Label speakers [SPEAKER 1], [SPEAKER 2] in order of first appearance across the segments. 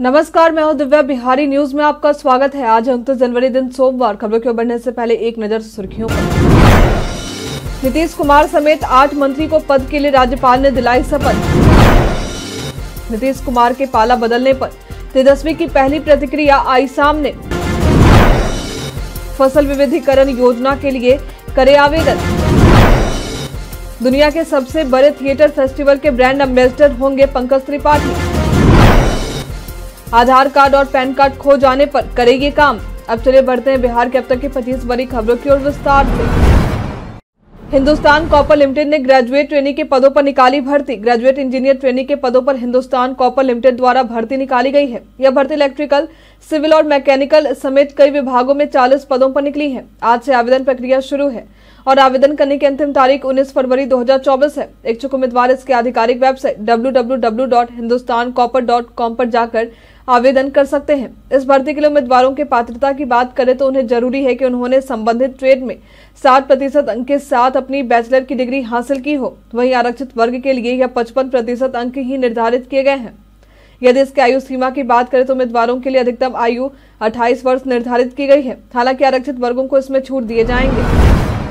[SPEAKER 1] नमस्कार, मैं हूं दिव्या। बिहारी न्यूज में आपका स्वागत है। आज 29 जनवरी दिन सोमवार। खबरों की ओर बढ़ने से पहले एक नजर सुर्खियों पर। नीतीश कुमार समेत 8 मंत्री को पद के लिए राज्यपाल ने दिलाई शपथ। नीतीश कुमार के पाला बदलने पर तेजस्वी की पहली प्रतिक्रिया आई सामने। फसल विविधीकरण योजना के लिए करे आवेदन। दुनिया के सबसे बड़े थिएटर फेस्टिवल के ब्रांड एम्बेसडर होंगे पंकज त्रिपाठी। आधार कार्ड और पैन कार्ड खो जाने पर करेगी काम। अब चले बढ़ते हैं बिहार के अब तक की 25 बड़ी खबरों की ओर विस्तार से। हिंदुस्तान कॉपर लिमिटेड ने ग्रेजुएट ट्रेनी के पदों पर निकाली भर्ती। ग्रेजुएट इंजीनियर ट्रेनी के पदों पर हिंदुस्तान कॉपर लिमिटेड द्वारा भर्ती निकाली गई है। यह भर्ती इलेक्ट्रिकल, सिविल और मैकेनिकल समेत कई विभागों में 40 पदों पर निकली है। आज से आवेदन प्रक्रिया शुरू है और आवेदन करने की अंतिम तारीख 19 फरवरी 2024 है। इच्छुक उम्मीदवार इसके आधिकारिक वेबसाइट www.hindustancopper.com पर जाकर आवेदन कर सकते हैं। इस भर्ती के लिए उम्मीदवारों के पात्रता की बात करें तो उन्हें जरूरी है कि उन्होंने संबंधित ट्रेड में 60% अंक के साथ अपनी बैचलर की डिग्री हासिल की हो। वहीं आरक्षित वर्ग के लिए यह 55% अंक ही निर्धारित किए गए हैं। यदि इसके आयु सीमा की बात करें तो उम्मीदवारों के लिए अधिकतम आयु 28 वर्ष निर्धारित की गई है। हालांकि आरक्षित वर्गों को इसमें छूट दिए जाएंगे।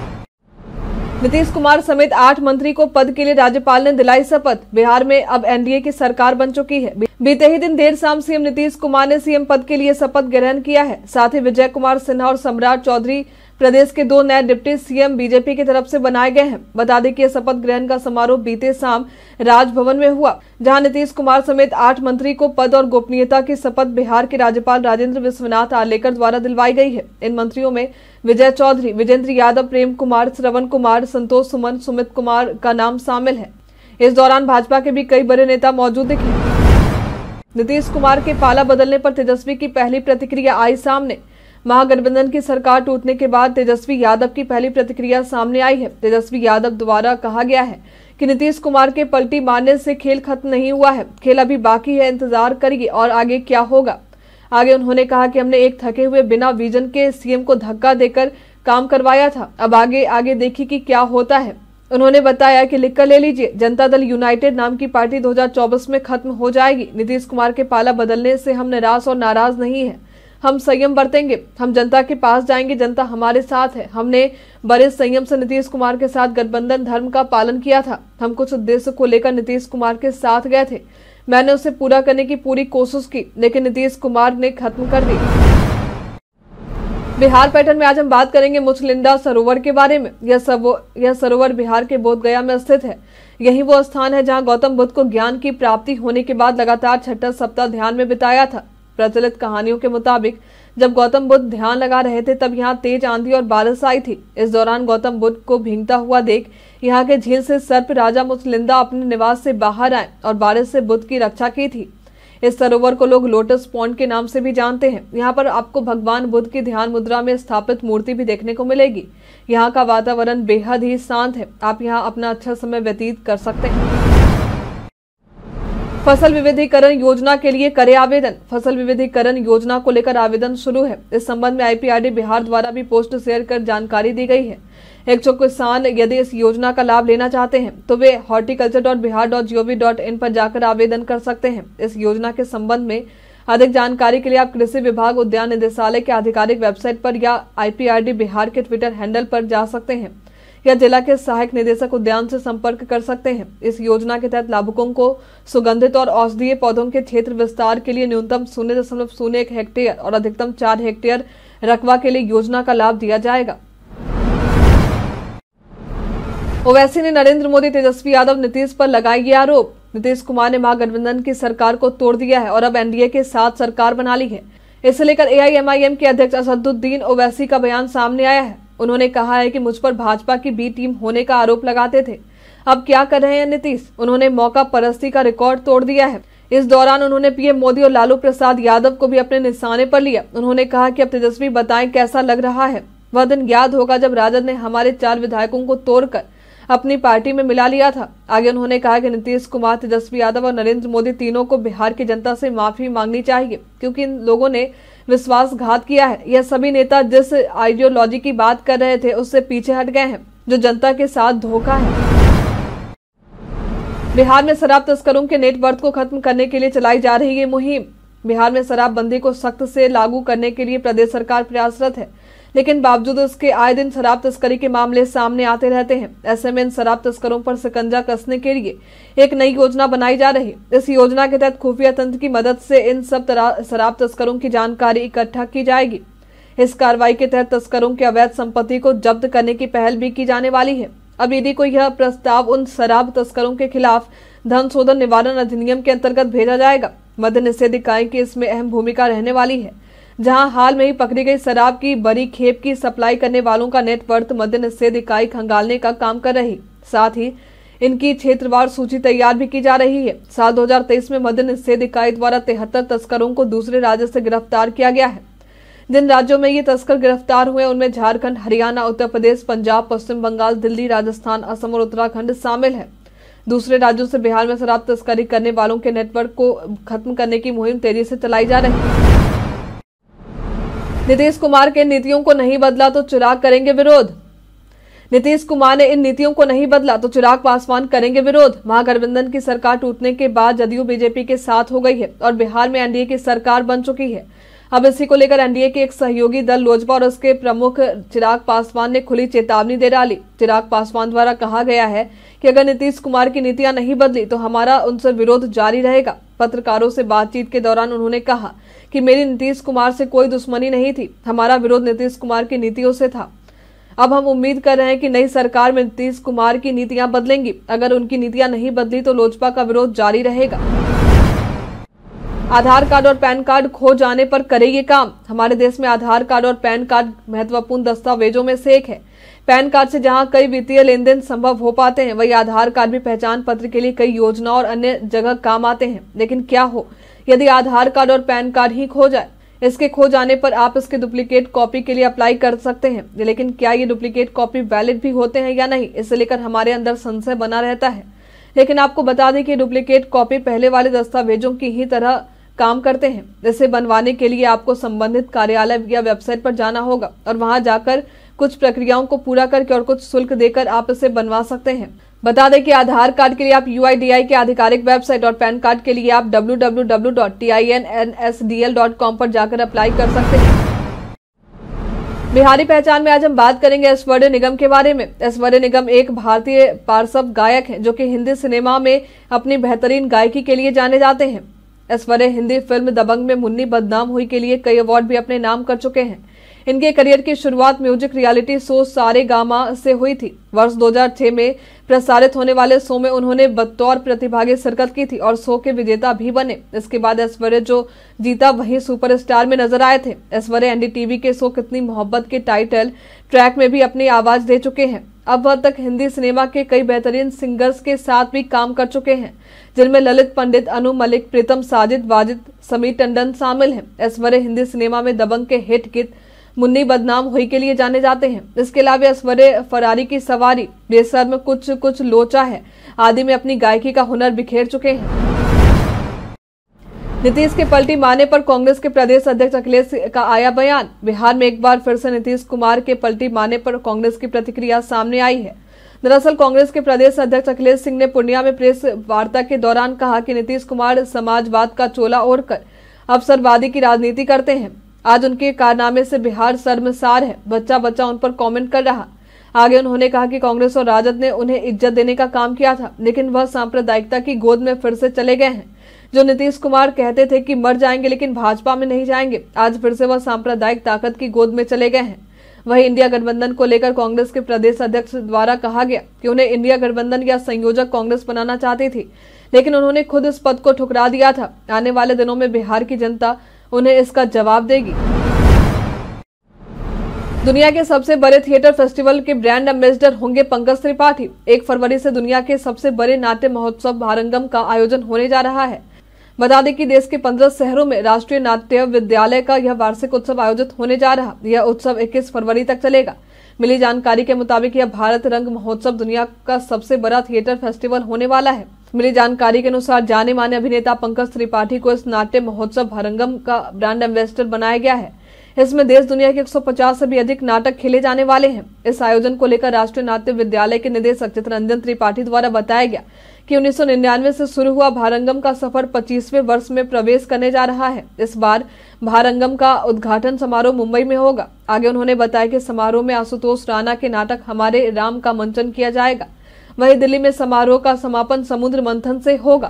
[SPEAKER 1] नीतीश कुमार समेत 8 मंत्री को पद के लिए राज्यपाल ने दिलाई शपथ। बिहार में अब एनडीए की सरकार बन चुकी है। बीते ही दिन देर शाम सीएम नीतीश कुमार ने सीएम पद के लिए शपथ ग्रहण किया है। साथ ही विजय कुमार सिन्हा और सम्राट चौधरी प्रदेश के 2 नए डिप्टी सीएम बीजेपी की तरफ से बनाए गए हैं। बता दें कि यह शपथ ग्रहण का समारोह बीते शाम राजभवन में हुआ, जहां नीतीश कुमार समेत 8 मंत्री को पद और गोपनीयता की शपथ बिहार के राज्यपाल राजेंद्र विश्वनाथ आर्लेकर द्वारा दिलवाई गई है। इन मंत्रियों में विजय चौधरी, विजेंद्र यादव, प्रेम कुमार, श्रवण कुमार, संतोष सुमन, सुमित कुमार का नाम शामिल है। इस दौरान भाजपा के भी कई बड़े नेता मौजूद दिखे। नीतीश कुमार के पाला बदलने पर तेजस्वी की पहली प्रतिक्रिया आई सामने। महागठबंधन की सरकार टूटने के बाद तेजस्वी यादव की पहली प्रतिक्रिया सामने आई है। तेजस्वी यादव द्वारा कहा गया है कि नीतीश कुमार के पलटी मारने से खेल खत्म नहीं हुआ है, खेल अभी बाकी है, इंतजार करिए और आगे क्या होगा। आगे उन्होंने कहा कि हमने एक थके हुए बिना विजन के सीएम को धक्का देकर काम करवाया था, अब आगे देखिए कि क्या होता है। उन्होंने बताया कि लिखकर ले लीजिए, जनता दल यूनाइटेड नाम की पार्टी 2024 में खत्म हो जाएगी। नीतीश कुमार के पाला बदलने से हम निराश और नाराज नहीं है, हम संयम बरतेंगे, हम जनता के पास जाएंगे, जनता हमारे साथ है। हमने बड़े संयम से नीतीश कुमार के साथ गठबंधन धर्म का पालन किया था। हम कुछ उद्देश्य को लेकर नीतीश कुमार के साथ गए थे, मैंने उसे पूरा करने की पूरी कोशिश की, लेकिन नीतीश कुमार ने खत्म कर दी। बिहार पैटर्न में आज हम बात करेंगे मुचलिंदा सरोवर के बारे में। यह सरोवर बिहार के बोधगया में स्थित है। यही वो स्थान है जहां गौतम बुद्ध को ज्ञान की प्राप्ति होने के बाद लगातार 6ठा सप्ताह ध्यान में बिताया था। प्रचलित कहानियों के मुताबिक जब गौतम बुद्ध ध्यान लगा रहे थे तब यहाँ तेज आंधी और बारिश आई थी। इस दौरान गौतम बुद्ध को भीगता हुआ देख यहाँ के झील से सर्प राजा मुचलिंदा अपने निवास से बाहर आए और बारिश से बुद्ध की रक्षा की थी। इस सरोवर को लोग लोटस पॉन्ड के नाम से भी जानते हैं। यहाँ पर आपको भगवान बुद्ध की ध्यान मुद्रा में स्थापित मूर्ति भी देखने को मिलेगी। यहाँ का वातावरण बेहद ही शांत है, आप यहाँ अपना अच्छा समय व्यतीत कर सकते हैं। फसल विविधीकरण योजना के लिए करे आवेदन। फसल विविधीकरण योजना को लेकर आवेदन शुरू है। इस संबंध में आईपीआरडी बिहार द्वारा भी पोस्ट शेयर कर जानकारी दी गई है। इच्छुक किसान यदि इस योजना का लाभ लेना चाहते हैं तो वे horticulture.bihar.gov.in पर जाकर आवेदन कर सकते हैं। इस योजना के संबंध में अधिक जानकारी के लिए आप कृषि विभाग उद्यान निदेशालय के आधिकारिक वेबसाइट पर या आईपीआरडी बिहार के ट्विटर हैंडल पर जा सकते हैं या जिला के सहायक निदेशक उद्यान से संपर्क कर सकते हैं। इस योजना के तहत लाभुकों को सुगंधित और औषधीय पौधों के क्षेत्र विस्तार के लिए न्यूनतम 0.01 हेक्टेयर और अधिकतम 4 हेक्टेयर रकबा के लिए योजना का लाभ दिया जाएगा। ओवैसी ने नरेंद्र मोदी, तेजस्वी यादव, नीतीश पर लगाए ये आरोप। नीतीश कुमार ने महागठबंधन की सरकार को तोड़ दिया है और अब एनडीए के साथ सरकार बना ली है। इसे लेकर एआईएमआईएम के अध्यक्ष असदुद्दीन ओवैसी का बयान सामने आया है। उन्होंने कहा है कि मुझ पर भाजपा की बी टीम होने का आरोप लगाते थे, अब क्या कर रहे हैं नीतीश। उन्होंने मौका परस्ती का रिकॉर्ड तोड़ दिया है। इस दौरान उन्होंने पीएम मोदी और लालू प्रसाद यादव को भी अपने निशाने पर लिया। उन्होंने कहा कि अब तेजस्वी बताएं कैसा लग रहा है। वह दिन याद होगा जब राजद ने हमारे 4 विधायकों को तोड़कर अपनी पार्टी में मिला लिया था। आगे उन्होंने कहा कि नीतीश कुमार, तेजस्वी यादव और नरेंद्र मोदी तीनों को बिहार की जनता से माफी मांगनी चाहिए, क्योंकि इन लोगों ने विश्वासघात किया है। यह सभी नेता जिस आइडियोलॉजी की बात कर रहे थे उससे पीछे हट गए हैं, जो जनता के साथ धोखा है। बिहार में शराब तस्करों के नेटवर्थ को खत्म करने के लिए चलाई जा रही है मुहिम। बिहार में शराबबंदी को सख्त से लागू करने के लिए प्रदेश सरकार प्रयासरत है, लेकिन बावजूद उसके आए दिन शराब तस्करी के मामले सामने आते रहते हैं। ऐसे में इन शराब तस्करों पर शिकंजा कसने के लिए एक नई योजना बनाई जा रही है। इस योजना के तहत खुफिया तंत्र की मदद से इन सब शराब तस्करों की जानकारी इकट्ठा की जाएगी। इस कार्रवाई के तहत तस्करों की अवैध संपत्ति को जब्त करने की पहल भी की जाने वाली है। अब ईडी को यह प्रस्ताव उन शराब तस्करों के खिलाफ धन शोधन निवारण अधिनियम के अंतर्गत भेजा जाएगा। मद्य निषेध इकाई की इसमें अहम भूमिका रहने वाली है, जहां हाल में ही पकड़ी गई शराब की बड़ी खेप की सप्लाई करने वालों का नेटवर्क मद्य निषेध इकाई खंगालने का काम कर रही। साथ ही इनकी क्षेत्रवार सूची तैयार भी की जा रही है। साल 2023 में मद्य निषेध इकाई द्वारा 73 तस्करों को दूसरे राज्य से गिरफ्तार किया गया है। जिन राज्यों में ये तस्कर गिरफ्तार हुए उनमें झारखंड, हरियाणा, उत्तर प्रदेश, पंजाब, पश्चिम बंगाल, दिल्ली, राजस्थान, असम और उत्तराखंड शामिल है। दूसरे राज्यों से बिहार में शराब तस्करी करने वालों के नेटवर्क को खत्म करने की मुहिम तेजी से चलाई जा रही है। नीतीश कुमार के नीतियों को नहीं बदला तो चिराग करेंगे विरोध। नीतीश कुमार ने इन नीतियों को नहीं बदला तो चिराग पासवान करेंगे विरोध। महागठबंधन की सरकार टूटने के बाद जदयू बीजेपी के साथ हो गई है और बिहार में एनडीए की सरकार बन चुकी है। अब इसी को लेकर एनडीए के एक सहयोगी दल लोजपा और उसके प्रमुख चिराग पासवान ने खुली चेतावनी दे डाली। चिराग पासवान द्वारा कहा गया है कि अगर नीतीश कुमार की नीतियां नहीं बदली तो हमारा उनसे विरोध जारी रहेगा। पत्रकारों से बातचीत के दौरान उन्होंने कहा कि मेरी नीतीश कुमार से कोई दुश्मनी नहीं थी, हमारा विरोध नीतीश कुमार की नीतियों से था। अब हम उम्मीद कर रहे हैं कि नई सरकार में नीतीश कुमार की नीतियां बदलेंगी। अगर उनकी नीतियां नहीं बदली तो लोजपा का विरोध जारी रहेगा। आधार कार्ड और पैन कार्ड खो जाने पर करे ये काम। हमारे देश में आधार कार्ड और पैन कार्ड महत्वपूर्ण दस्तावेजों में से एक है। पैन कार्ड से जहां कई वित्तीय लेन देन संभव हो पाते हैं, वही आधार कार्ड भी पहचान पत्र के लिए कई योजना और अन्य जगह काम आते हैं। लेकिन क्या हो यदि आधार कार्ड और पैन कार्ड ही खो जाए? इसके खो जाने पर आप इसके डुप्लीकेट कॉपी के लिए अप्लाई कर सकते हैं, लेकिन क्या ये डुप्लीकेट कॉपी वैलिड भी होते हैं या नहीं, इसे लेकर हमारे अंदर संशय बना रहता है। लेकिन आपको बता दें कि डुप्लीकेट कॉपी पहले वाले दस्तावेजों की ही तरह काम करते हैं। इसे बनवाने के लिए आपको संबंधित कार्यालय या वेबसाइट पर जाना होगा और वहां जाकर कुछ प्रक्रियाओं को पूरा करके और कुछ शुल्क देकर आप इसे बनवा सकते हैं। बता दें कि आधार कार्ड के लिए आप UIDAI के आधिकारिक वेबसाइट और पैन कार्ड के लिए आप www.tinnsdl.com पर जाकर अप्लाई कर सकते हैं। बिहारी पहचान में आज हम बात करेंगे ऐश्वर्य निगम के बारे में। ऐश्वर्य निगम एक भारतीय पार्श्व गायक हैं जो कि हिंदी सिनेमा में अपनी बेहतरीन गायकी के लिए जाने जाते हैं। ऐश्वर्य हिंदी फिल्म दबंग में मुन्नी बदनाम हुई के लिए कई अवार्ड भी अपने नाम कर चुके हैं। इनके करियर की शुरुआत music reality show Sa Re Ga Ma से हुई थी। वर्ष 2006 में प्रसारित होने वाले शो में उन्होंने बतौर प्रतिभागी शिरकत की थी और शो के विजेता भी बने। इसके बाद ऐश्वर्य जो जीता वही सुपरस्टार में नजर आए थे। ऐश्वर्य एनडीटीवी के शो कितनी मोहब्बत के टाइटल ट्रैक में भी अपनी आवाज दे चुके हैं। अब वह तक हिंदी सिनेमा के कई बेहतरीन सिंगर्स के साथ भी काम कर चुके हैं, जिनमें ललित पंडित, अनु मलिक, प्रीतम, साजिद वाजिद, समीर टंडन शामिल हैं। ऐश्वर्य हिंदी सिनेमा में दबंग के हिट गीत मुन्नी बदनाम हुई के लिए जाने जाते हैं। इसके अलावा ऐश्वर्य फरारी की सवारी, बेशर्म, कुछ कुछ लोचा है आदि में अपनी गायकी का हुनर बिखेर चुके हैं। नीतीश के पलटी मारने पर कांग्रेस के प्रदेश अध्यक्ष अखिलेश का आया बयान। बिहार में एक बार फिर से नीतीश कुमार के पलटी मारने पर कांग्रेस की प्रतिक्रिया सामने आई है। दरअसल कांग्रेस के प्रदेश अध्यक्ष अखिलेश सिंह ने पूर्णिया में प्रेस वार्ता के दौरान कहा कि नीतीश कुमार समाजवाद का चोला ओढ़कर अवसरवादी की राजनीति करते हैं। आज उनके कारनामे से बिहार शर्मसार है। बच्चा बच्चा उन पर कमेंट कर रहा। आगे उन्होंने कहा कि कांग्रेस और राजद ने उन्हें इज्जत देने का काम किया था, लेकिन वह सांप्रदायिकता की गोद में फिर से चले गए हैं। जो नीतीश कुमार कहते थे कि मर जाएंगे लेकिन भाजपा में नहीं जाएंगे, आज फिर से वह सांप्रदायिक ताकत की गोद में चले गए हैं। वहीं इंडिया गठबंधन को लेकर कांग्रेस के प्रदेश अध्यक्ष द्वारा कहा गया कि उन्हें इंडिया गठबंधन या संयोजक कांग्रेस बनाना चाहती थी, लेकिन उन्होंने खुद इस पद को ठुकरा दिया था। आने वाले दिनों में बिहार की जनता उन्हें इसका जवाब देगी। दुनिया के सबसे बड़े थिएटर फेस्टिवल के ब्रांड एम्बेसडर होंगे पंकज त्रिपाठी। 1 फरवरी से दुनिया के सबसे बड़े नाट्य महोत्सव भारंगम का आयोजन होने जा रहा है। बता दें कि देश के 15 शहरों में राष्ट्रीय नाट्य विद्यालय का यह वार्षिक उत्सव आयोजित होने जा रहा। यह उत्सव 21 फरवरी तक चलेगा। मिली जानकारी के मुताबिक यह भारत रंग महोत्सव दुनिया का सबसे बड़ा थिएटर फेस्टिवल होने वाला है। मिली जानकारी के अनुसार जाने माने अभिनेता पंकज त्रिपाठी को इस नाट्य महोत्सव भारंगम का ब्रांड एम्बेसडर बनाया गया है। इसमें देश दुनिया के 150 से भी अधिक नाटक खेले जाने वाले हैं। इस आयोजन को लेकर राष्ट्रीय नाट्य विद्यालय के निदेशक चित्तरंजन त्रिपाठी द्वारा बताया गया कि 1999 से शुरू हुआ भारंगम का सफर 25वें वर्ष में प्रवेश करने जा रहा है। इस बार भारंगम का उद्घाटन समारोह मुंबई में होगा। आगे उन्होंने बताया कि समारोह में आशुतोष राणा के नाटक हमारे राम का मंचन किया जाएगा। वहीं दिल्ली में समारोह का समापन समुद्र मंथन से होगा।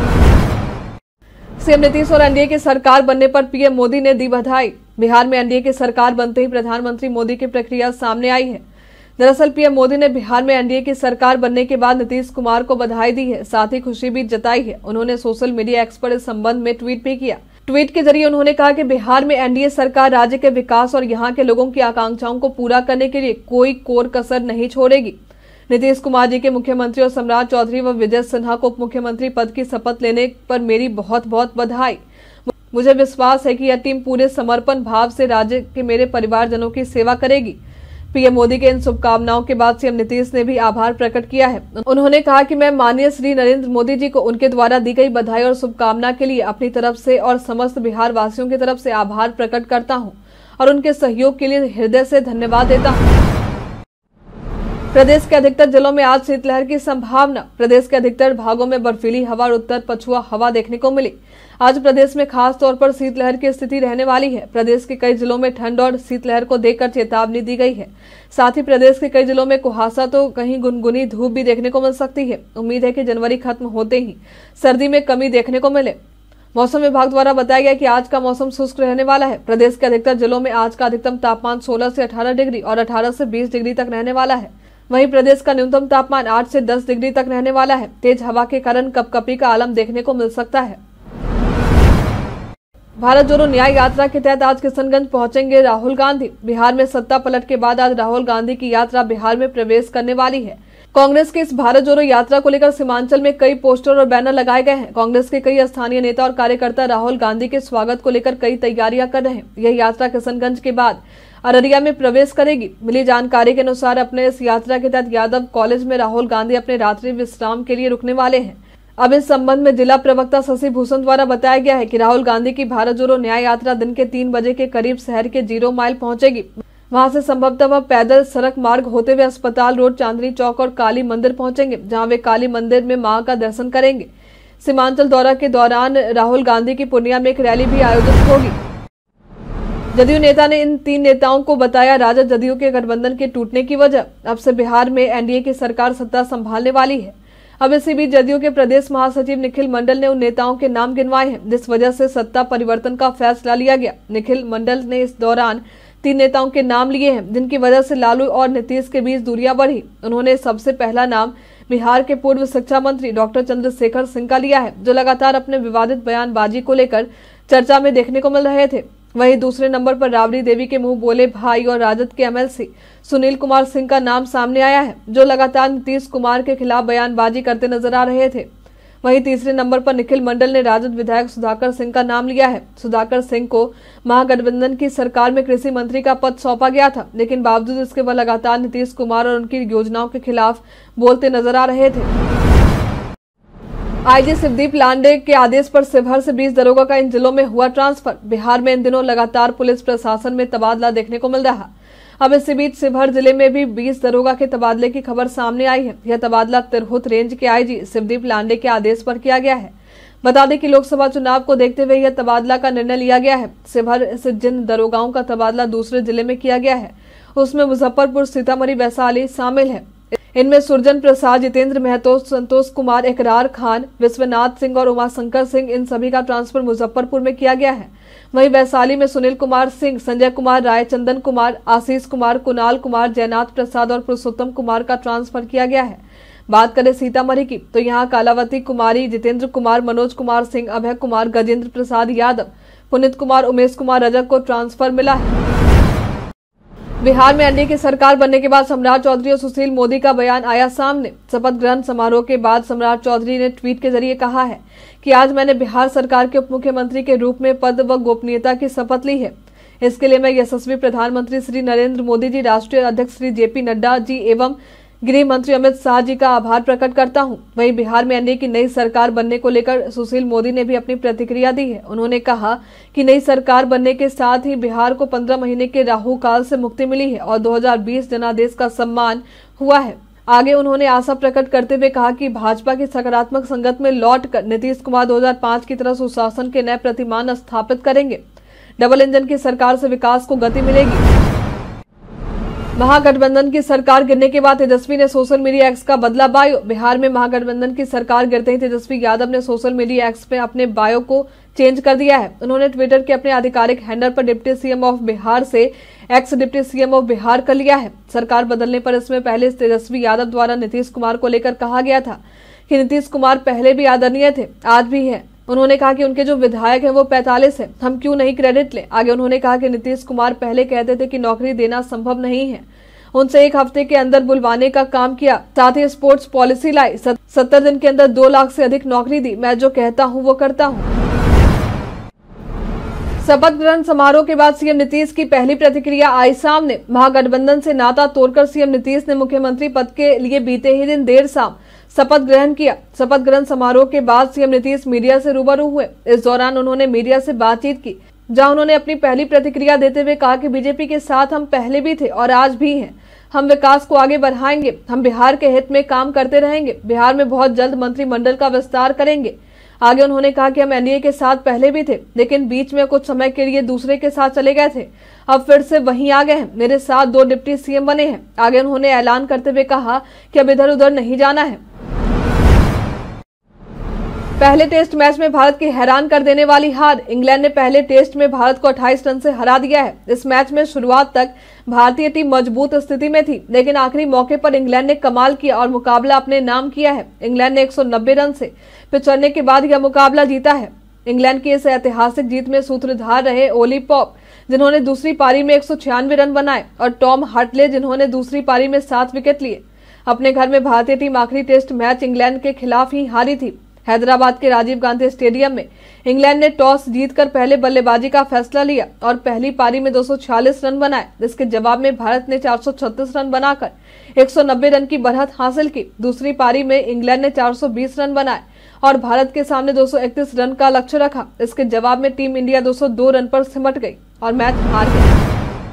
[SPEAKER 1] सीएम नीतीश और एनडीए की सरकार बनने पर पीएम मोदी ने दी बधाई। बिहार में एनडीए की सरकार बनते ही प्रधानमंत्री मोदी की प्रक्रिया सामने आई है। दरअसल पीएम मोदी ने बिहार में एनडीए की सरकार बनने के बाद नीतीश कुमार को बधाई दी है, साथ ही खुशी भी जताई है। उन्होंने सोशल मीडिया एक्स पर इस संबंध में ट्वीट भी किया। ट्वीट के जरिए उन्होंने कहा कि बिहार में एनडीए सरकार राज्य के विकास और यहाँ के लोगों की आकांक्षाओं को पूरा करने के लिए कोई कोर कसर नहीं छोड़ेगी। नीतीश कुमार जी के मुख्यमंत्री और सम्राट चौधरी व विजय सिन्हा को उप मुख्यमंत्री पद की शपथ लेने पर मेरी बहुत बहुत बधाई। मुझे विश्वास है कि यह टीम पूरे समर्पण भाव से राज्य के मेरे परिवारजनों की सेवा करेगी। पीएम मोदी के इन शुभकामनाओं के बाद सीएम नीतीश ने भी आभार प्रकट किया है। उन्होंने कहा कि मैं माननीय श्री नरेंद्र मोदी जी को उनके द्वारा दी गई बधाई और शुभकामना के लिए अपनी तरफ से और समस्त बिहार वासियों की तरफ से आभार प्रकट करता हूं और उनके सहयोग के लिए हृदय से धन्यवाद देता हूं। प्रदेश के अधिकतर जिलों में आज शीतलहर की संभावना। प्रदेश के अधिकतर भागों में बर्फीली हवा और उत्तर पछुआ हवा देखने को मिली। आज प्रदेश में खास तौर पर शीतलहर की स्थिति रहने वाली है। प्रदेश के कई जिलों में ठंड और शीतलहर को देखकर चेतावनी दी गई है। साथ ही प्रदेश के कई जिलों में कुहासा तो कहीं गुनगुनी धूप भी देखने को मिल सकती है। उम्मीद है कि जनवरी खत्म होते ही सर्दी में कमी देखने को मिले। मौसम विभाग द्वारा बताया गया कि आज का मौसम शुष्क रहने वाला है। प्रदेश के अधिकतर जिलों में आज का अधिकतम तापमान 16 से 18 डिग्री और 18 से 20 डिग्री तक रहने वाला है। वहीं प्रदेश का न्यूनतम तापमान 8 से 10 डिग्री तक रहने वाला है। तेज हवा के कारण कपकपी का आलम देखने को मिल सकता है। भारत जोड़ो न्याय यात्रा के तहत आज किशनगंज पहुंचेंगे राहुल गांधी। बिहार में सत्ता पलट के बाद आज राहुल गांधी की यात्रा बिहार में प्रवेश करने वाली है। कांग्रेस की इस भारत जोड़ो यात्रा को लेकर सीमांचल में कई पोस्टर और बैनर लगाए गए हैं। कांग्रेस के कई स्थानीय नेता और कार्यकर्ता राहुल गांधी के स्वागत को लेकर कई तैयारियां कर रहे हैं। यह यात्रा किशनगंज के बाद अररिया में प्रवेश करेगी। मिली जानकारी के अनुसार अपने इस यात्रा के तहत यादव कॉलेज में राहुल गांधी अपने रात्रि विश्राम के लिए रुकने वाले हैं। अब इस संबंध में जिला प्रवक्ता शशि भूषण द्वारा बताया गया है कि राहुल गांधी की भारत जोड़ो न्याय यात्रा दिन के 3 बजे के करीब शहर के 0 माइल पहुंचेगी। वहां से संभवतः वह पैदल सड़क मार्ग होते हुए अस्पताल रोड, चांदनी चौक और काली मंदिर पहुंचेंगे, जहां वे काली मंदिर में मां का दर्शन करेंगे। सीमांचल दौरा के दौरान राहुल गांधी की पूर्णिया में एक रैली भी आयोजित होगी। जदयू नेता ने इन 3 नेताओं को बताया राजद जदयू के गठबंधन के टूटने की वजह। अब से बिहार में एनडीए की सरकार सत्ता संभालने वाली है। अब इसी बीच जदयू के प्रदेश महासचिव निखिल मंडल ने उन नेताओं के नाम गिनवाए हैं जिस वजह से सत्ता परिवर्तन का फैसला लिया गया। निखिल मंडल ने इस दौरान 3 नेताओं के नाम लिए हैं जिनकी वजह से लालू और नीतीश के बीच दूरियां बढ़ी। उन्होंने सबसे पहला नाम बिहार के पूर्व शिक्षा मंत्री डॉक्टर चंद्रशेखर सिंह का लिया है, जो लगातार अपने विवादित बयानबाजी को लेकर चर्चा में देखने को मिल रहे थे। वहीं दूसरे नंबर पर राबड़ी देवी के मुंह बोले भाई और राजद के एमएलसी सुनील कुमार सिंह का नाम सामने आया है, जो लगातार नीतीश कुमार के खिलाफ बयानबाजी करते नजर आ रहे थे। वहीं तीसरे नंबर पर निखिल मंडल ने राजद विधायक सुधाकर सिंह का नाम लिया है। सुधाकर सिंह को महागठबंधन की सरकार में कृषि मंत्री का पद सौंपा गया था, लेकिन बावजूद इसके वह लगातार नीतीश कुमार और उनकी योजनाओं के खिलाफ बोलते नजर आ रहे थे। आईजी शिवदीप लांडे के आदेश पर शिवहर से 20 दरोगा का इन जिलों में हुआ ट्रांसफर। बिहार में इन दिनों लगातार पुलिस प्रशासन में तबादला देखने को मिल रहा। अब इसी बीच शिवहर जिले में भी 20 दरोगा के तबादले की खबर सामने आई है। यह तबादला तिरहुत रेंज के आईजी शिवदीप लांडे के आदेश पर किया गया है। बता दें कि लोकसभा चुनाव को देखते हुए यह तबादला का निर्णय लिया गया है। शिवहर से जिन दरोगाओं का तबादला दूसरे जिले में किया गया है, उसमें मुजफ्फरपुर, सीतामढ़ी, वैशाली शामिल है। इनमें सुरजन प्रसाद, जितेंद्र महतो, संतोष कुमार, एकरार खान, विश्वनाथ सिंह और उमाशंकर सिंह, इन सभी का ट्रांसफर मुजफ्फरपुर में किया गया है। वहीं वैशाली में सुनील कुमार सिंह, संजय कुमार राय, चंदन कुमार, आशीष कुमार, कुणाल कुमार, जयनाथ प्रसाद और पुरुषोत्तम कुमार का ट्रांसफर किया गया है। बात करें सीतामढ़ी की, तो यहाँ कालावती कुमारी, जितेंद्र कुमार, मनोज कुमार सिंह, अभय कुमार, गजेंद्र प्रसाद यादव, पुनीत कुमार, उमेश कुमार रजक को ट्रांसफर मिला है। बिहार में एनडीए की सरकार बनने के बाद सम्राट चौधरी और सुशील मोदी का बयान आया सामने। शपथ ग्रहण समारोह के बाद सम्राट चौधरी ने ट्वीट के जरिए कहा है कि आज मैंने बिहार सरकार के उप मुख्यमंत्री के रूप में पद व गोपनीयता की शपथ ली है। इसके लिए मैं यशस्वी प्रधानमंत्री श्री नरेंद्र मोदी जी, राष्ट्रीय अध्यक्ष श्री जेपी नड्डा जी एवं गृह मंत्री अमित शाह जी का आभार प्रकट करता हूं। वहीं बिहार में एनडीए की नई सरकार बनने को लेकर सुशील मोदी ने भी अपनी प्रतिक्रिया दी है। उन्होंने कहा कि नई सरकार बनने के साथ ही बिहार को 15 महीने के राहु काल से मुक्ति मिली है और 2020 जनादेश का सम्मान हुआ है। आगे उन्होंने आशा प्रकट करते हुए कहा कि भाजपा की सकारात्मक संगत में लौटकर नीतीश कुमार 2005 की तरह सुशासन के नए प्रतिमान स्थापित करेंगे। डबल इंजन की सरकार से विकास को गति मिलेगी। महागठबंधन की सरकार गिरने के बाद तेजस्वी ने सोशल मीडिया एक्स का बदला बायो। बिहार में महागठबंधन की सरकार गिरते ही तेजस्वी यादव ने सोशल मीडिया एक्स पे अपने बायो को चेंज कर दिया है। उन्होंने ट्विटर के अपने आधिकारिक हैंडल पर डिप्टी सीएम ऑफ बिहार से ex deputy CM of Bihar कर लिया है। सरकार बदलने पर इसमें पहले तेजस्वी यादव द्वारा नीतीश कुमार को लेकर कहा गया था कि नीतीश कुमार पहले भी आदरणीय थे, आज भी है। उन्होंने कहा कि उनके जो विधायक हैं वो 45 है, हम क्यों नहीं क्रेडिट लें। आगे उन्होंने कहा कि नीतीश कुमार पहले कहते थे कि नौकरी देना संभव नहीं है, उनसे 1 हफ्ते के अंदर बुलवाने का काम किया, साथ ही स्पोर्ट्स पॉलिसी लाई, 70 दिन के अंदर 2 लाख से अधिक नौकरी दी, मैं जो कहता हूं वो करता हूं। शपथ ग्रहण समारोह के बाद सीएम नीतीश की पहली प्रतिक्रिया आई सामने। महागठबंधन से नाता तोड़कर सीएम नीतीश ने मुख्यमंत्री पद के लिए बीते ही दिन देर शाम शपथ ग्रहण किया। शपथ ग्रहण समारोह के बाद सीएम नीतीश मीडिया से रूबरू हुए। इस दौरान उन्होंने मीडिया से बातचीत की, जहां उन्होंने अपनी पहली प्रतिक्रिया देते हुए कहा कि बीजेपी के साथ हम पहले भी थे और आज भी हैं। हम विकास को आगे बढ़ाएंगे, हम बिहार के हित में काम करते रहेंगे, बिहार में बहुत जल्द मंत्रिमंडल का विस्तार करेंगे। आगे उन्होंने कहा कि हम एनडीए के साथ पहले भी थे, लेकिन बीच में कुछ समय के लिए दूसरे के साथ चले गए थे, अब फिर से वहीं आ गए हैं। मेरे साथ 2 डिप्टी सीएम बने हैं। आगे उन्होंने ऐलान करते हुए कहा कि अब इधर उधर नहीं जाना है। पहले टेस्ट मैच में भारत की हैरान कर देने वाली हार। इंग्लैंड ने पहले टेस्ट में भारत को 28 रन से हरा दिया है। इस मैच में शुरुआत तक भारतीय टीम मजबूत स्थिति में थी, लेकिन आखिरी मौके पर इंग्लैंड ने कमाल किया और मुकाबला अपने नाम किया है। इंग्लैंड ने 190 रन से पिछड़ने के बाद यह मुकाबला जीता है। इंग्लैंड की इस ऐतिहासिक जीत में सूत्रधार रहे ओली पॉप, जिन्होंने दूसरी पारी में 196 रन बनाए, और टॉम हार्टले, जिन्होंने दूसरी पारी में 7 विकेट लिए। अपने घर में भारतीय टीम आखिरी टेस्ट मैच इंग्लैंड के खिलाफ ही हारी थी। हैदराबाद के राजीव गांधी स्टेडियम में इंग्लैंड ने टॉस जीतकर पहले बल्लेबाजी का फैसला लिया और पहली पारी में 246 रन बनाए। इसके जवाब में भारत ने 436 रन बनाकर 190 रन की बढ़त हासिल की। दूसरी पारी में इंग्लैंड ने 420 रन बनाए और भारत के सामने 231 रन का लक्ष्य रखा। इसके जवाब में टीम इंडिया 202 रन पर सिमट गई और मैच हार गई।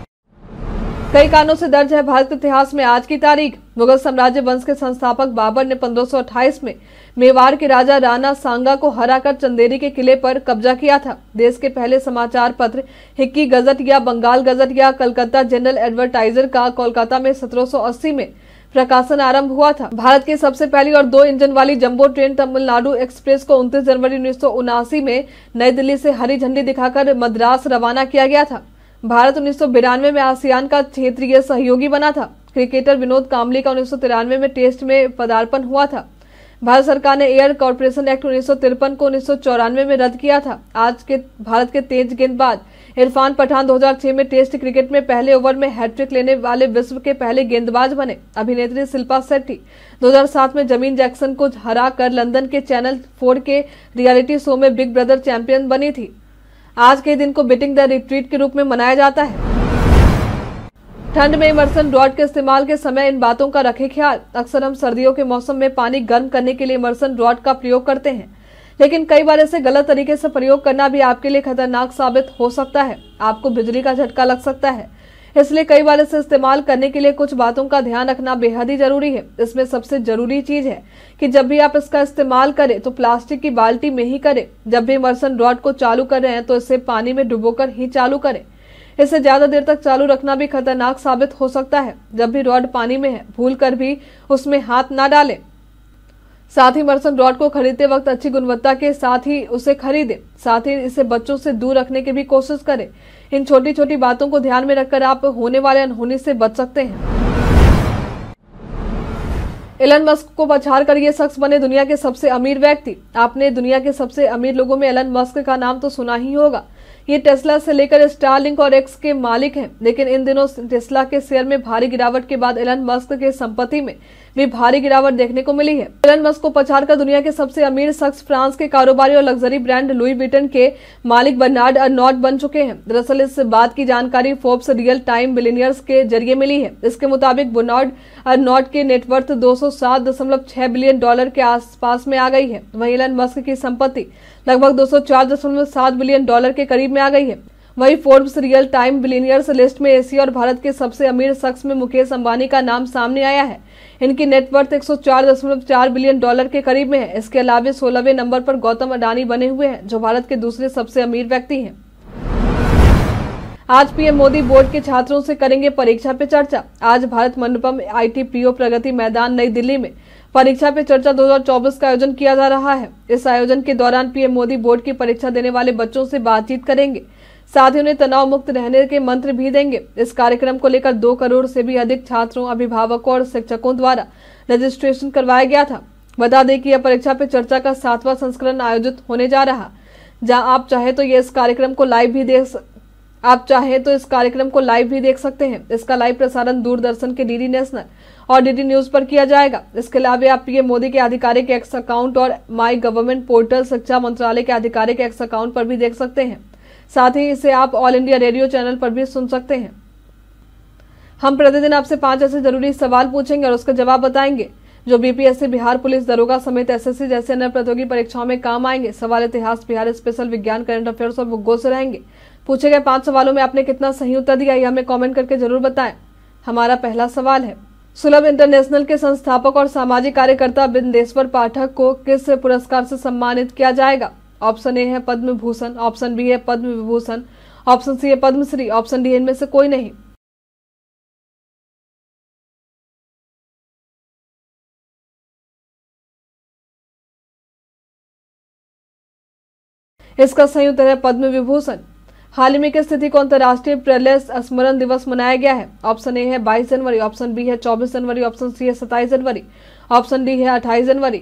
[SPEAKER 1] कई कारणों से दर्ज है भारत के इतिहास में आज की तारीख। मुगल साम्राज्य वंश के संस्थापक बाबर ने 1528 में मेवाड़ के राजा राणा सांगा को हराकर चंदेरी के किले पर कब्जा किया था। देश के पहले समाचार पत्र हिक्की गजट या बंगाल गजट या कलकत्ता जनरल एडवर्टाइजर का कोलकाता में 1780 में प्रकाशन आरंभ हुआ था। भारत की सबसे पहली और 2 इंजन वाली जंबो ट्रेन तमिलनाडु एक्सप्रेस को 29 जनवरी 1979 में नई दिल्ली से हरी झंडी दिखाकर मद्रास रवाना किया गया था। भारत 1992 में आसियान का क्षेत्रीय सहयोगी बना था। क्रिकेटर विनोद कांबली का 1993 में टेस्ट में पदार्पण हुआ था। भारत सरकार ने एयर कॉर्पोरेशन एक्ट 1953 को 1994 में रद्द किया था। आज के भारत के तेज गेंदबाज इरफान पठान 2006 में टेस्ट क्रिकेट में पहले ओवर में हैट्रिक लेने वाले विश्व के पहले गेंदबाज बने। अभिनेत्री शिल्पा शेट्टी 2007 में जमीन जैक्सन को हरा कर लंदन के चैनल 4 के रियलिटी शो में बिग ब्रदर चैंपियन बनी थी। आज के दिन को बीटिंग द रिट्रीट के रूप में मनाया जाता है। ठंड में इमर्सन रॉड के इस्तेमाल के समय इन बातों का रखें ख्याल। अक्सर हम सर्दियों के मौसम में पानी गर्म करने के लिए इमर्सन रॉड का प्रयोग करते हैं, लेकिन कई बार इसे गलत तरीके से प्रयोग करना भी आपके लिए खतरनाक साबित हो सकता है। आपको बिजली का झटका लग सकता है, इसलिए कई बार इसे इस्तेमाल करने के लिए कुछ बातों का ध्यान रखना बेहद ही जरूरी है। इसमें सबसे जरूरी चीज है कि जब भी आप इसका इस्तेमाल करें तो प्लास्टिक की बाल्टी में ही करें। जब भी इमर्सन रॉड को चालू कर रहे हैं तो इसे पानी में डुबोकर ही चालू करें। इसे ज्यादा देर तक चालू रखना भी खतरनाक साबित हो सकता है। जब भी रॉड पानी में है, भूलकर भी उसमें हाथ ना डालें। साथ ही इमर्सन रॉड को खरीदते वक्त अच्छी गुणवत्ता के साथ ही उसे खरीदें। साथ ही इसे बच्चों से दूर रखने की भी कोशिश करें। इन छोटी छोटी बातों को ध्यान में रखकर आप होने वाले अनहोनी से बच सकते हैं। एलन मस्क को पछाड़कर ये शख्स बने दुनिया के सबसे अमीर व्यक्ति। आपने दुनिया के सबसे अमीर लोगों में एलन मस्क का नाम तो सुना ही होगा। ये टेस्ला से लेकर स्टारलिंक और एक्स के मालिक हैं, लेकिन इन दिनों टेस्ला के शेयर में भारी गिरावट के बाद एलन मस्क के संपत्ति में भी भारी गिरावट देखने को मिली है। एलन मस्क को पछाड़कर दुनिया के सबसे अमीर शख्स फ्रांस के कारोबारी और लग्जरी ब्रांड लुई विटन के मालिक बर्नार्ड अर्नॉट बन चुके हैं। दरअसल इस बात की जानकारी फोर्ब्स रियल टाइम बिलियनियर्स के जरिए मिली है। इसके मुताबिक बर्नार्ड अर्नॉट की नेटवर्थ 207.6 बिलियन डॉलर के आसपास में आ गई है। वहीं एलन मस्क की संपत्ति लगभग 204.7 बिलियन डॉलर के करीब में आ गई है। वहीं Forbes real time billionaires list में एशिया और भारत के सबसे अमीर शख्स में मुकेश अंबानी का नाम सामने आया है। इनकी नेटवर्थ 104.4 बिलियन डॉलर के करीब में है। इसके अलावा 16वें नंबर पर गौतम अडानी बने हुए हैं, जो भारत के दूसरे सबसे अमीर व्यक्ति हैं। आज पीएम मोदी बोर्ड के छात्रों से करेंगे परीक्षा पे चर्चा। आज भारत मंडपम ITPO प्रगति मैदान नई दिल्ली में परीक्षा पे चर्चा 2024 का आयोजन किया जा रहा है। इस आयोजन के दौरान पीएम मोदी बोर्ड की परीक्षा देने वाले बच्चों से बातचीत करेंगे, साथ ही उन्हें तनाव मुक्त रहने के मंत्र भी देंगे। इस कार्यक्रम को लेकर 2 करोड़ से भी अधिक छात्रों, अभिभावकों और शिक्षकों द्वारा रजिस्ट्रेशन करवाया गया था। बता दें कि यह परीक्षा पे चर्चा का 7वां संस्करण आयोजित होने जा रहा, जहां आप चाहे तो इस कार्यक्रम को लाइव भी देख सकते हैं। इसका लाइव प्रसारण दूरदर्शन के DD नेशनल और DD न्यूज पर किया जाएगा। इसके अलावा आप पीएम मोदी के आधिकारिक एक्स अकाउंट और माई गवर्नमेंट पोर्टल, शिक्षा मंत्रालय के आधिकारिक एक्स अकाउंट पर भी देख सकते हैं। साथ ही इसे आप ऑल इंडिया रेडियो चैनल पर भी सुन सकते हैं। हम प्रतिदिन आपसे 5 ऐसे जरूरी सवाल पूछेंगे और उसका जवाब बताएंगे, जो BPSC, बिहार पुलिस दरोगा समेत SSC जैसे अन्य प्रतियोगी परीक्षाओं में काम आएंगे। सवाल इतिहास, बिहार स्पेशल, विज्ञान, करंट अफेयर्स और भूगोल से रहेंगे। पूछे गए 5 सवालों में आपने कितना सही उत्तर दिया, ये हमें कमेंट करके जरूर बताएं। हमारा पहला सवाल है, सुलभ इंटरनेशनल के संस्थापक और सामाजिक कार्यकर्ता बिंदेश्वर पाठक को किस पुरस्कार से सम्मानित किया जाएगा? ऑप्शन ए है पद्म भूषण, ऑप्शन बी है पद्म विभूषण, ऑप्शन सी है पद्मश्री, ऑप्शन डी इनमें से कोई नहीं। इसका सही उत्तर है पद्म विभूषण। हाल ही में किस तिथि को अंतर्राष्ट्रीय प्रलय स्मरण दिवस मनाया गया है? ऑप्शन ए है 22 जनवरी, ऑप्शन बी है 24 जनवरी, ऑप्शन सी है 27 जनवरी, ऑप्शन डी है 28 जनवरी।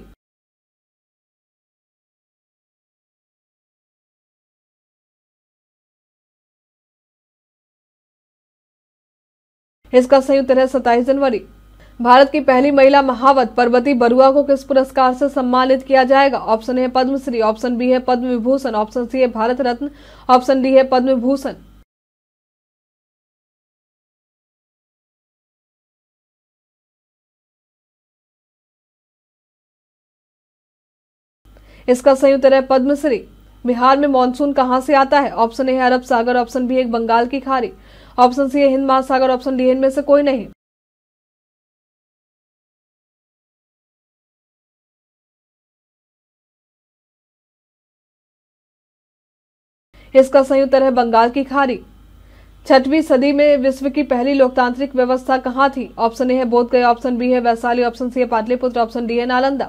[SPEAKER 1] इसका सही उत्तर है 27 जनवरी। भारत की पहली महिला महावत पार्वती बरुआ को किस पुरस्कार से सम्मानित किया जाएगा? ऑप्शन ए है पद्मश्री, ऑप्शन बी है पद्म विभूषण, ऑप्शन सी है भारत रत्न, ऑप्शन डी है पद्म विभूषण। इसका सही उत्तर है पद्मश्री। बिहार में मानसून कहां से आता है? ऑप्शन ए है अरब सागर, ऑप्शन बी है बंगाल की खाड़ी, ऑप्शन सी है हिंद महासागर, ऑप्शन डी इनमें से कोई नहीं। इसका सही उत्तर है बंगाल की खाड़ी। 6वीं सदी में विश्व की पहली लोकतांत्रिक व्यवस्था कहां थी? ऑप्शन ए है बोधगया, ऑप्शन बी है वैशाली, ऑप्शन सी है पाटलिपुत्र, ऑप्शन डी है नालंदा।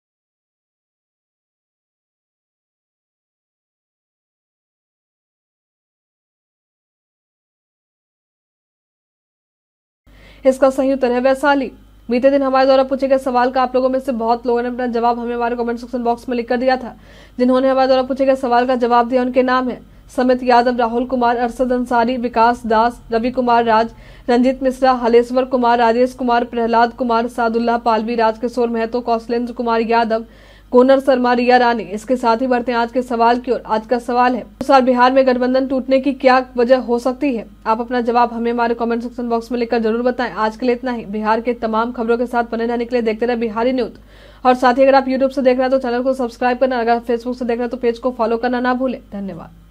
[SPEAKER 1] इसका सही उत्तर है वैशाली। बीते दिन हमारे द्वारा पूछे गए सवाल का आप लोगों में से बहुत लोगों ने अपना जवाब हमें हमारे कमेंट सेक्शन बॉक्स में लिखकर दिया था। जिन्होंने हमारे द्वारा पूछे गए सवाल का जवाब दिया उनके नाम है समित यादव, राहुल कुमार, अरशद अंसारी, विकास दास, रवि कुमार राज, रंजीत मिश्रा, हलेश्वर कुमार, राजेश कुमार, प्रहलाद कुमार, सादुल्लाह पालवी, राजकिशोर महतो, कौशलेंद्र कुमार यादव, कोनर शर्मा, रिया रानी। इसके साथ ही बढ़ते हैं आज के सवाल की ओर। आज का सवाल है, अनुसार बिहार में गठबंधन टूटने की क्या वजह हो सकती है? आप अपना जवाब हमें हमारे कमेंट सेक्शन बॉक्स में लिखकर जरूर बताएं। आज के लिए इतना ही। बिहार के तमाम खबरों के साथ बने रहने के लिए देखते रहे बिहारी न्यूज। और साथ ही अगर आप यूट्यूब से देख रहे हैं तो चैनल को सब्सक्राइब करना, अगर फेसबुक से देख रहे हैं तो पेज को फॉलो करना ना भूलें। धन्यवाद।